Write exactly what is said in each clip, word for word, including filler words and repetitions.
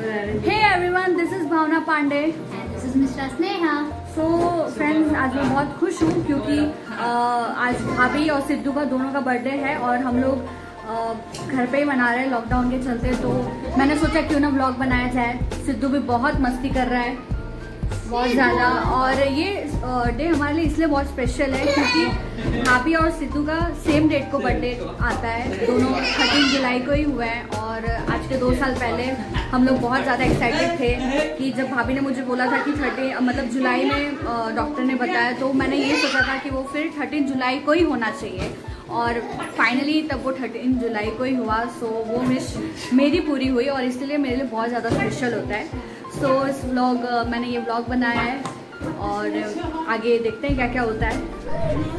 Hey everyone, this is Bhavna Pandey and this is Mister Sneha. So friends, आज मैं बहुत खुश हूँ क्योंकि आज भाभी और सिद्धू का दोनों का बर्थडे है और हम लोग घर पे ही मना रहे हैं लॉकडाउन के चलते। तो मैंने सोचा क्यों ना व्लॉग बनाया जाए। सिद्धू भी बहुत मस्ती कर रहा है, बहुत ज़्यादा। और ये डे हमारे लिए इसलिए बहुत स्पेशल है क्योंकि भाभी और सिद्धू का सेम डेट को बर्थडे आता है। दोनों थर्टीन जुलाई को ही हुआ है और आज के दो साल पहले हम लोग बहुत ज़्यादा एक्साइटेड थे कि जब भाभी ने मुझे बोला था कि थर्टी मतलब जुलाई में डॉक्टर ने बताया, तो मैंने ये सोचा था कि वो फिर थर्टीन जुलाई को ही होना चाहिए और फाइनली तब वो थर्टीन जुलाई को ही हुआ। सो वो विश मेरी पूरी हुई और इसलिए मेरे लिए बहुत ज़्यादा स्पेशल होता है। सो so, इस व्लॉग मैंने ये व्लॉग बनाया है और आगे देखते हैं क्या क्या होता है।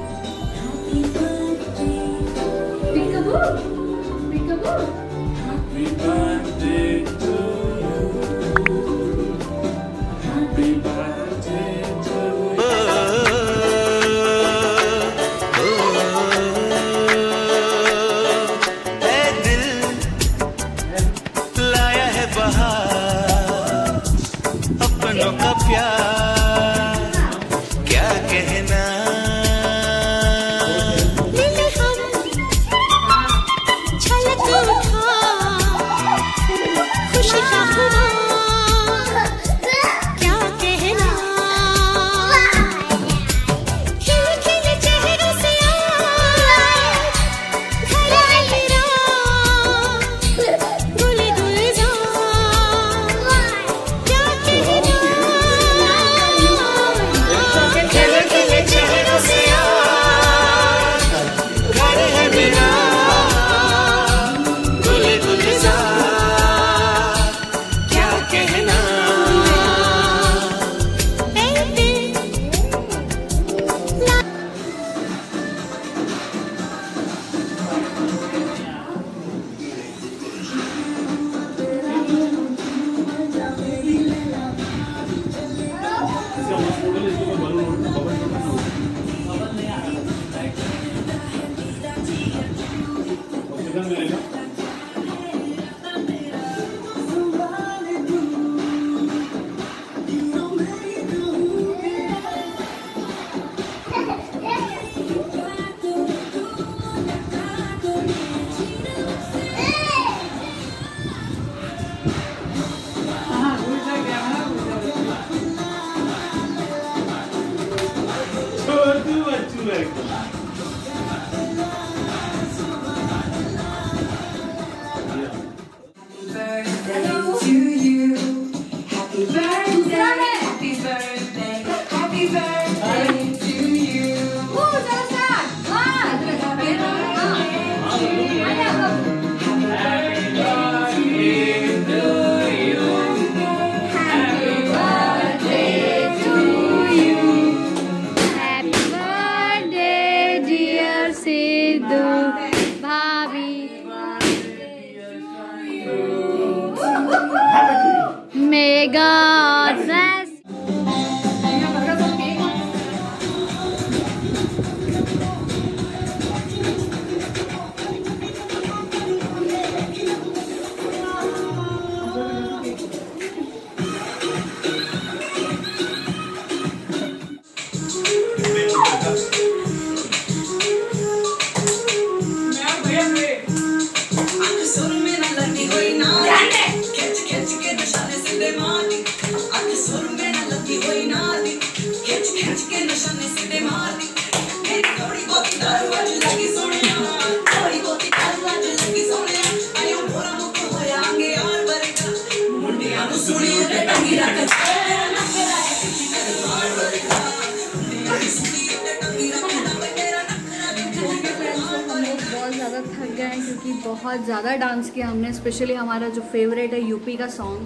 थक गए हैं क्योंकि बहुत ज़्यादा डांस किया हमने। स्पेशली हमारा जो फेवरेट है यूपी का सॉन्ग,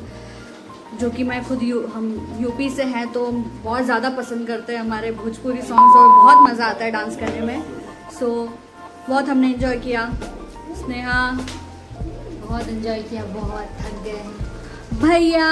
जो कि मैं खुद यू हम यूपी से हैं तो बहुत ज़्यादा पसंद करते हैं हमारे भोजपुरी सॉन्ग्स और बहुत मज़ा आता है डांस करने में। सो so, बहुत हमने एंजॉय किया। स्नेहा बहुत एंजॉय किया, बहुत थक गए। भैया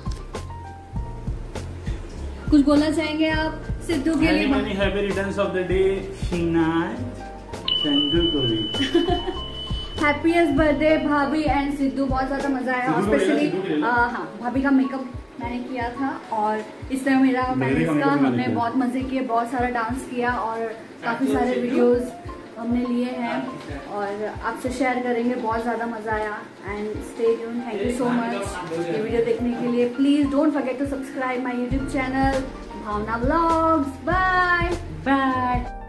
कुछ बोलना चाहेंगे आप सिद्धू के लिए? many happy returns of the day Sheena Sandhu को भी। हैप्पीएस्ट बर्थडे भाभी एंड सिद्धू। बहुत ज़्यादा मज़ा आया और स्पेशली हाँ भाभी का मेकअप मैंने किया था और इस तरह मेरा मैरिज का हमने बहुत मज़े किए, बहुत सारा डांस किया और काफ़ी सारे वीडियोस हमने लिए हैं और आपसे शेयर करेंगे। बहुत ज़्यादा मज़ा आया and stay tune. Thank you so much ये वीडियो देखने के लिए। Please don't forget to subscribe my YouTube channel Bhavna vlogs. Bye bye.